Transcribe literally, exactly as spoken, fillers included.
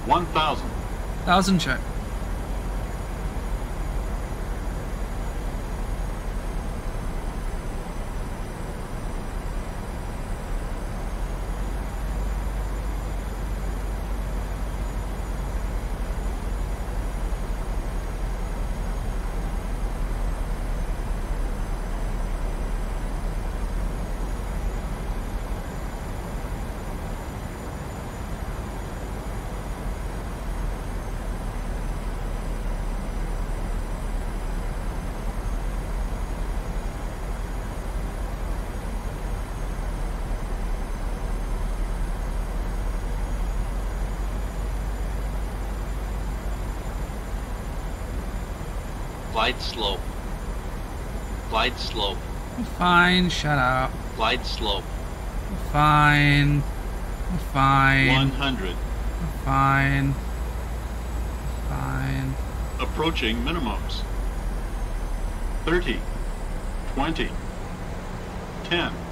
one thousand. Thousand check. Glide slope. Glide slope. Fine, shut up. Glide slope. Fine. Fine. one hundred. Fine. Fine. Approaching minimums. thirty. twenty. ten.